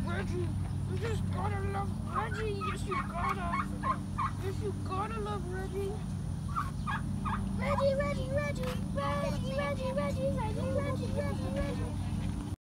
Reggie, you just gotta love Reggie. Yes, you gotta. Yes, you gotta love Reggie. Reggie, Reggie, Reggie.